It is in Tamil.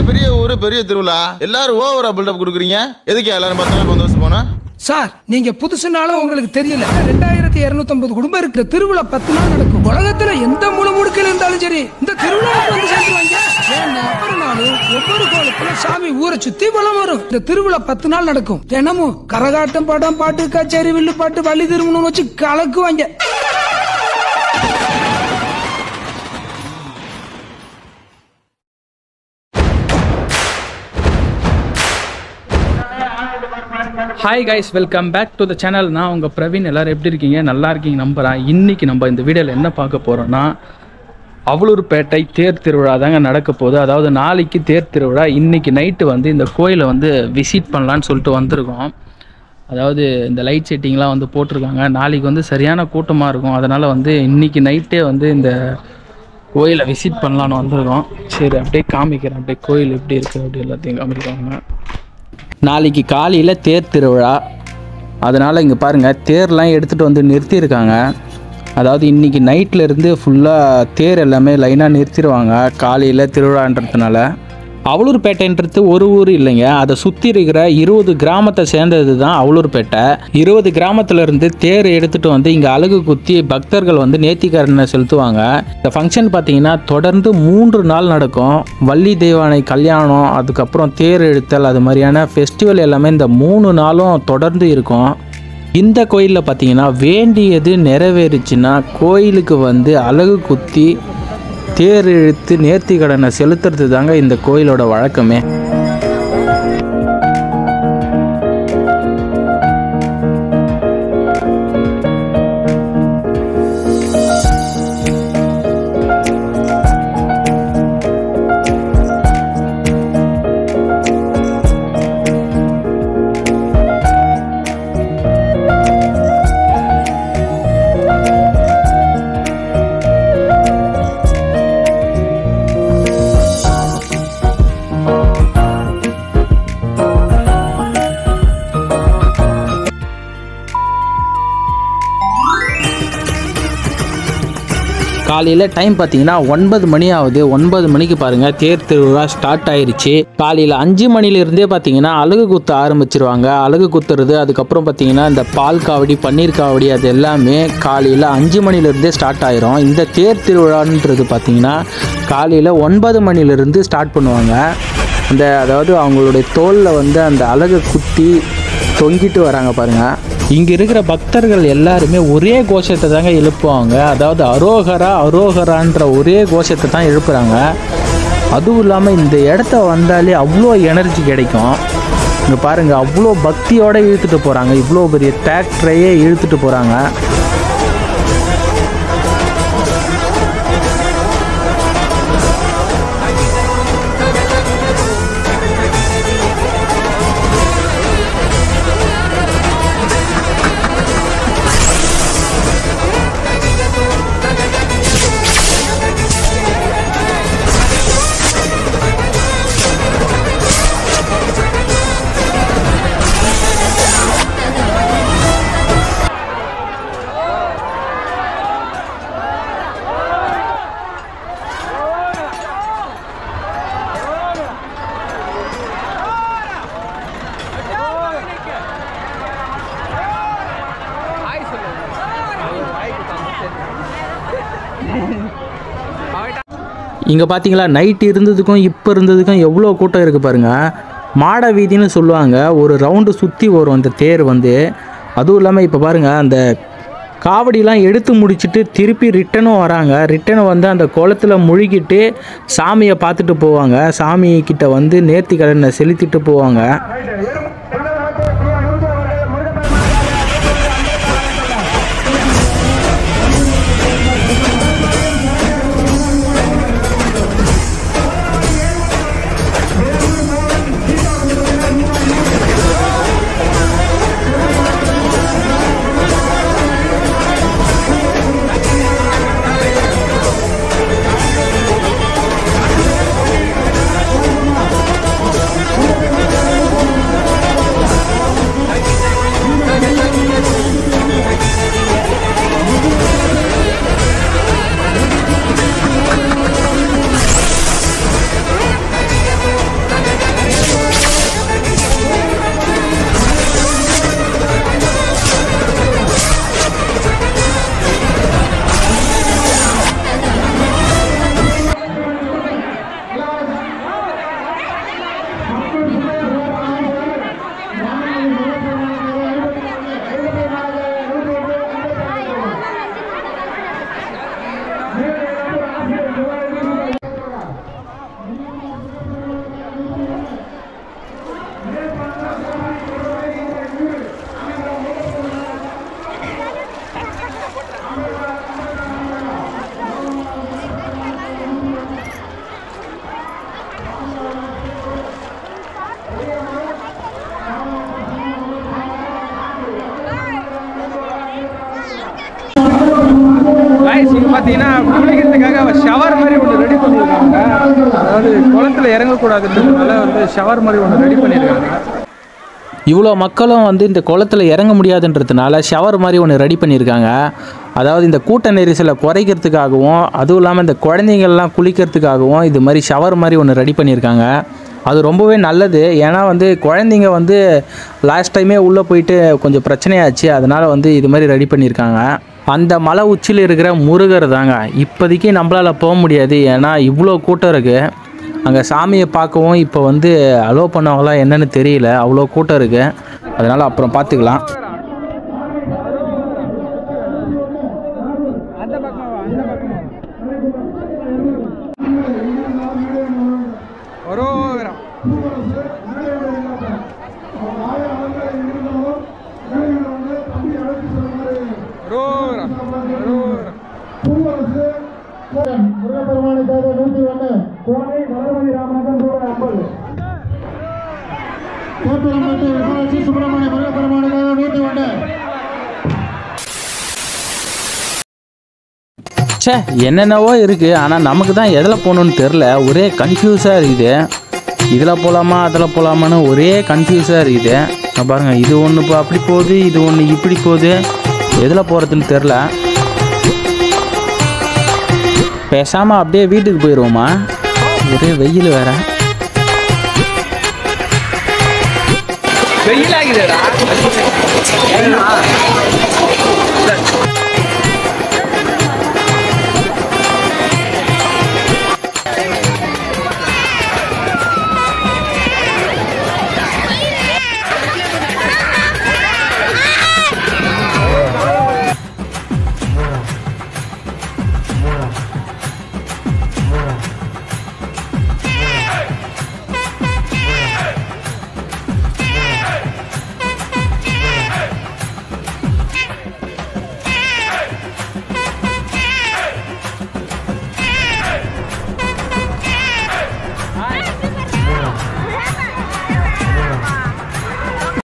பெரிய ஊரு பெரிய திருவிழா எல்லாரும் ஓவரா பில்டப் கொடுக்குறீங்க. எதுக்கு எல்லாரும் 10 நாள் பந்தோபஸ்து போனா? சார் நீங்க புதுசுனாலும் உங்களுக்கு தெரியல. 2250 குடும்பம் இருக்கிற திருவிழா 10 நாள் நடக்கும். உலகத்துல எந்த மூல முடுக்கில் இருந்தாலும் சரி இந்த திருவிழாவுக்கு வந்து சேர்ந்துருவாங்க. ஏன்னா ஒவ்வொரு நாளும் ஒவ்வொரு கோலத்துல சாமி ஊரை சுத்தி வலம் வரும். இந்த திருவிழா 10 நாள் நடக்கும். தினமும் கரகாட்டம், படம், பாட்டு, கச்சேரி, வில்லு பாட்டு, வள்ளி திருமணம் வச்சு கலக்குவாங்க. Hi guys, welcome back to the channel. நான் உங்கள் பிரவீன். எல்லோரும் எப்படி இருக்கீங்க? நல்லா இருக்கீங்க நம்புகிறேன். இன்றைக்கி நம்ம இந்த வீடியோவில் என்ன பார்க்க போகிறோன்னா, அவலூர்பேட்டை தேர் திருவிழா தாங்க நடக்க போகுது. அதாவது நாளைக்கு தேர் திருவிழா. இன்றைக்கி நைட்டு வந்து இந்த கோயிலை வந்து விசிட் பண்ணலான்னு சொல்லிட்டு வந்திருக்கோம். அதாவது இந்த லைட் செட்டிங்லாம் வந்து போட்டிருக்காங்க. நாளைக்கு வந்து சரியான கூட்டமாக இருக்கும். அதனால் வந்து இன்றைக்கி நைட்டே வந்து இந்த கோயிலை விசிட் பண்ணலான்னு வந்திருக்கோம். சரி, அப்படியே காமிக்கிறேன். அப்படியே கோயில் எப்படி இருக்குது அப்படி எல்லாத்தையும் காமிக்கிறாங்க. நாளைக்கு காலையில் தேர் திருவிழா. அதனால் இங்கே பாருங்கள், தேர்லாம் எடுத்துகிட்டு வந்து நிறுத்தியிருக்காங்க. அதாவது இன்றைக்கி நைட்லேருந்து ஃபுல்லாக தேர் எல்லாமே லைனாக நிறுத்திடுவாங்க காலையில் திருவிழான்றதுனால. அவலூர்பேட்டைன்றது ஒரு ஊர் இல்லைங்க, அதை சுற்றி இருக்கிற 20 கிராமத்தை சேர்ந்தது தான் அவலூர்பேட்டை. 20 கிராமத்திலேருந்து தேர் எடுத்துகிட்டு வந்து இங்கே அலகு குத்தி பக்தர்கள் வந்து நேர்த்திக்கடனை செலுத்துவாங்க. இந்த ஃபங்க்ஷன் பார்த்திங்கன்னா தொடர்ந்து 3 நாள் நடக்கும். வள்ளி தெய்வானை கல்யாணம், அதுக்கப்புறம் தேர் இழுத்தல், அது மாதிரியான ஃபெஸ்டிவல் எல்லாமே இந்த 3 நாளும் தொடர்ந்து இருக்கும். இந்த கோயிலில் பார்த்திங்கன்னா வேண்டியது நிறைவேறிச்சுன்னா கோயிலுக்கு வந்து அலகு குத்தி தேர் இழுத்து நேர்த்திக்கடனை செலுத்துறது தாங்க இந்த கோயிலோட வழக்கமே. காலையில் டைம் பார்த்தீங்கன்னா 9 மணி ஆகுது. 9 மணிக்கு பாருங்கள் தேர் திருவிழா ஸ்டார்ட் ஆயிடுச்சு. காலையில் 5 மணிலேருந்தே பார்த்தீங்கன்னா அலகு குத்த ஆரம்பிச்சிருவாங்க. அலகு குத்துறது, அதுக்கப்புறம் பார்த்தீங்கன்னா இந்த பால் காவடி, பன்னீர் காவடி, அது எல்லாமே காலையில் 5 மணிலேருந்தே ஸ்டார்ட் ஆயிரும். இந்த தேர் திருவிழான்றது பார்த்தீங்கன்னா காலையில் 9 மணிலேருந்து ஸ்டார்ட் பண்ணுவாங்க. அதாவது அவங்களுடைய தோலில் வந்து அந்த அலகை குத்தி தொங்கிட்டு வராங்க பாருங்கள். இங்கே இருக்கிற பக்தர்கள் எல்லாருமே ஒரே கோஷத்தை தாங்க எழுப்புவாங்க. அதாவது அரோகரா அரோகரான்ற ஒரே கோஷத்தை தான் எழுப்புறாங்க. அதுவும் இல்லாமல் இந்த இடத்த வந்தாலே அவ்வளோ எனர்ஜி கிடைக்கும். இங்கே பாருங்கள், அவ்வளோ பக்தியோடு இழுத்துட்டு போகிறாங்க. இவ்வளோ பெரிய டிராக்டரையே இழுத்துட்டு போகிறாங்க. இங்கே பார்த்தீங்களா, நைட்டு இருந்ததுக்கும் இப்போ இருந்ததுக்கும் எவ்வளோ கூட்டம் இருக்குது பாருங்கள். மாட வீதின்னு சொல்லுவாங்க. ஒரு ரவுண்டு சுற்றி வரும் அந்த தேர் வந்து. அதுவும் இல்லாமல் இப்போ பாருங்கள், அந்த காவடிலாம் எடுத்து முடிச்சுட்டு திருப்பி ரிட்டனும் வராங்க. ரிட்டனும் வந்து அந்த குளத்தில் முழுகிட்டு சாமியை பார்த்துட்டு போவாங்க. சாமிக்கிட்ட வந்து நேர்த்திக்கடனை செலுத்திட்டு போவாங்க. கைஸ் இங்கே பார்த்தீங்கன்னா குளிக்கிறதுக்காக ஷவர் மாதிரி ஒன்று ரெடி பண்ணியிருக்காங்க. அதாவது குளத்தில் இறங்கக்கூடாதுன்றதுனால வந்து ஷவர் மாதிரி ஒன்று ரெடி பண்ணியிருக்காங்க. இவ்வளோ மக்களும் வந்து இந்த குளத்தில் இறங்க முடியாதுன்றதுனால ஷவர் மாதிரி ஒன்று ரெடி பண்ணியிருக்காங்க. அதாவது இந்த கூட்ட நெரிசலை குறைக்கிறதுக்காகவும் அதுவும் இல்லாமல் இந்த குழந்தைங்கள்லாம் குளிக்கிறதுக்காகவும் இது மாதிரி ஷவர் மாதிரி ஒன்று ரெடி பண்ணியிருக்காங்க. அது ரொம்பவே நல்லது. ஏன்னா வந்து குழந்தைங்க வந்து லாஸ்ட் டைமே உள்ளே போயிட்டு கொஞ்சம் பிரச்சனையாச்சு. அதனால் வந்து இது மாதிரி ரெடி பண்ணியிருக்காங்க. அந்த மலை உச்சியில் இருக்கிற முருகர் தாங்க. இப்போதைக்கு நம்மளால் போக முடியாது, ஏன்னா இவ்வளோ கூட்டம் இருக்குது. அங்கே சாமியை பார்க்கவும் இப்போ வந்து அலோவ் பண்ணவங்களா என்னன்னு தெரியல, அவ்வளோ கூட்டம் இருக்குது. அதனால் அப்புறம் பார்த்துக்கலாம். சே, என்னென்னவோ இருக்குது, ஆனால் நமக்கு தான் எதில் போகணுன்னு தெரில. ஒரே கன்ஃபியூஸாக இருக்குது. இதில் போகலாமா அதில் போகலாமான்னு ஒரே கன்ஃபியூஸாக இருக்குது. பாருங்கள், இது ஒன்று இப்போ அப்படி போகுது, இது ஒன்று இப்படி போகுது. எதில் போகிறதுன்னு தெரில. பேசாமல் அப்படியே வீட்டுக்கு போயிடுவோமா? ஒரே வெயில் வேற. வெயில் ஆகுதுடா.